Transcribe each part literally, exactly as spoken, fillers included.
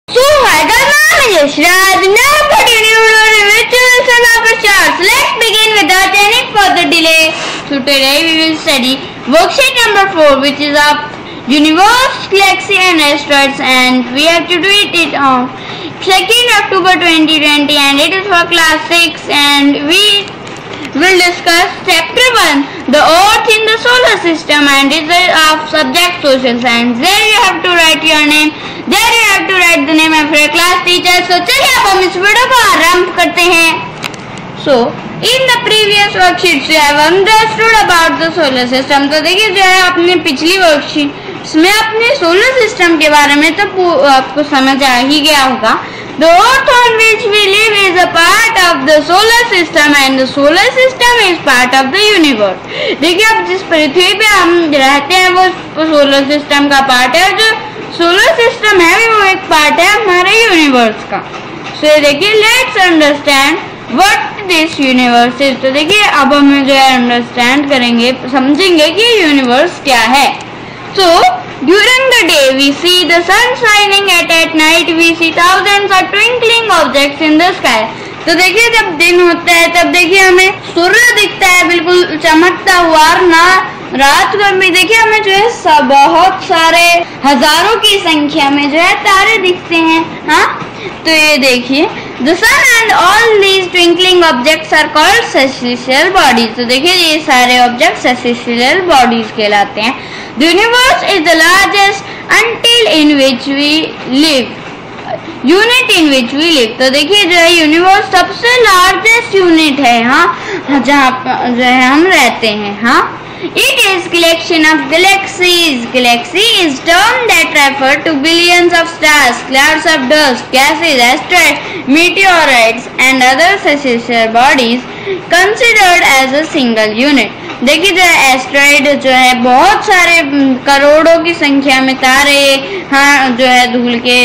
So, hi guys, my name is Yashraj. Now, put in your lesson of charts. Let's begin without any further delay. So, today we will study worksheet number four, which is of universe, galaxy, and asteroids, and we have to do it on second October twenty twenty, and it is for class six, and we will discuss chapter one, the Earth in the solar system, and it is of subject social science. There you have to write your name. There you have to write the name of your class teacher. So चलिए अब हम इस video को आरंभ करते हैं. So in the previous worksheets we have understood about the solar system. तो देखिए जो है अपने पिछली वर्कशीट इसमें अपने सोलर सिस्टम के बारे में तो आपको समझ आ ही गया होगा. The Earth on which we live is a part of the solar system and the solar system is part of the universe. देखिए अब जिस पृथ्वी पे हम रहते हैं वो सोलर सिस्टम का पार्ट है, जो सोलर सिस्टम है वो एक पार्ट है हमारे यूनिवर्स का. So देखिए let's understand what this universe is. तो देखिए अब हम जो है अंडरस्टैंड करेंगे, समझेंगे कि यूनिवर्स क्या है. So during the day we see the sun shining, at at night we see thousands of twinkling objects in the sky. तो देखिए जब दिन होता है तब देखिए हमें सूर्य दिखता है बिल्कुल चमकता हुआ, और ना रात को भी देखिए हमें जो है सब बहुत सारे हजारों की संख्या में जो है तारे दिखते हैं. हाँ, तो ये देखिए The sun and all these twinkling objects are called celestial bodies. तो देखिए ये सारे objects celestial bodies कहलाते हैं. The universe is the largest until in which we live. Unit in which we live. तो देखिए जो है यूनिवर्स सबसे लार्जेस्ट यूनिट है, हाँ, जहाँ जो है हम रहते हैं. हाँ, it is collection of galaxies. Galaxy is term that refer to billions of stars, clouds of dust, gases, asteroids, meteorites, and other celestial bodies considered as a single unit. देखिए जो है एस्ट्रॉइड जो है बहुत सारे करोड़ों की संख्या में तारे, हाँ, जो है धूल के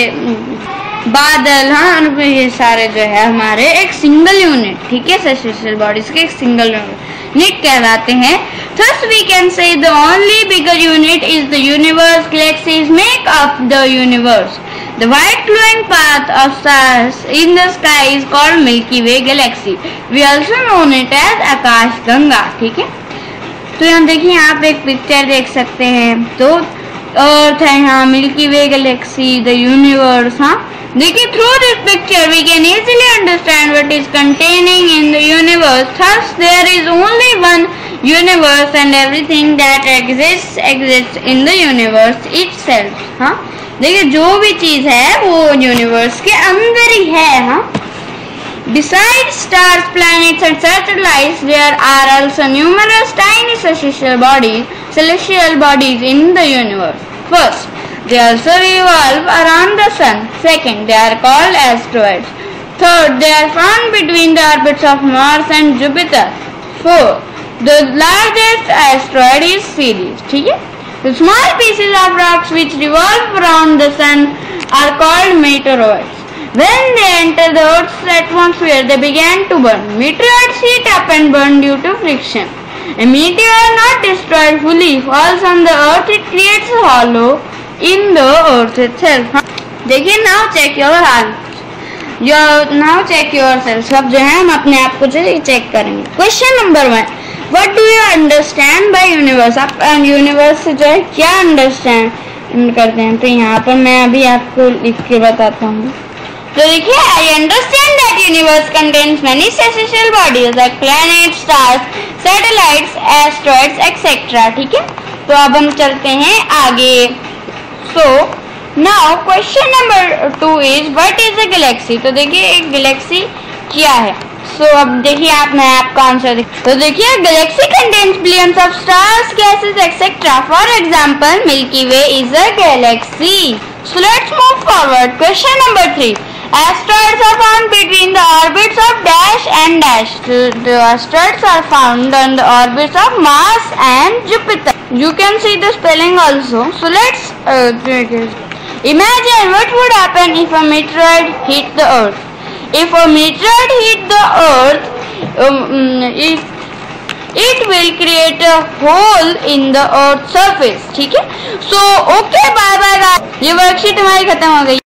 बादल, हाँ, ये सारे जो है हमारे एक सिंगल यूनिट, ठीक है, सेलेस्टियल बॉडीज के एक सिंगल यूनिट कहलाते हैं. Thus we can say the only bigger unit is the universe. Galaxies make up the universe. The white glowing path of stars in the sky is called Milky Way galaxy. We also know it as आकाश गंगा. ठीक है, तो यहाँ देखिए आप एक picture देख सकते हैं. तो अर्थ है यहाँ, Milky Way galaxy, the universe. हाँ, देखिए through this picture we can easily understand what is containing in the universe. Thus there is only one universe and everything that exists exists in the universe itself. हाँ, देखिए जो भी चीज है वो universe के अंदर ही है. हाँ, besides stars, planets and satellites, there are also numerous tiny celestial bodies, celestial bodies in the universe. First, they also revolve around the sun. Second, they are called asteroids. Third, they are found between the orbits of Mars and Jupiter. Fourth, the largest asteroid is Ceres. ठीक है, the small pieces of rocks which revolve around the sun are called meteoroids. When they enter the Earth's atmosphere, they begin to burn. Meteoroids heat up and burn due to friction. A meteor not destroyed fully falls on the Earth. It creates a hollow in the Earth itself. देखिए now check your answers. Your now check yourself. अब जो है हम अपने आप को जो check करेंगे. Question number one. What do you understand by universe? आप universe से जो है क्या understand करते हैं? तो यहाँ पर मैं अभी आपको लिख के बताता हूँ. तो देखिए I understand that universe contains many celestial bodies like planets, stars, satellites, asteroids, et cetera. ठीक है, तो अब हम चलते हैं आगे. So now question number two is what is a galaxy? तो देखिए एक गैलेक्सी क्या है. So अब देखिए आप मैं आपका आंसर देखिए. तो देखिए galaxy contains billions of stars, gases, et cetera. For example, Milky Way is a galaxy. So let's move forward. Question number three. Asteroids are found between the orbits of dash and dash. The asteroids are found on the orbits of Mars and Jupiter. You can see the spelling also. So let's uh, imagine what would happen if a meteoroid hit the Earth. If a meteoroid hit the Earth, um, it, it will create a hole in the Earth's surface. ठीक है, so okay, bye bye guys. ये worksheet हमारी खत्म हो गई.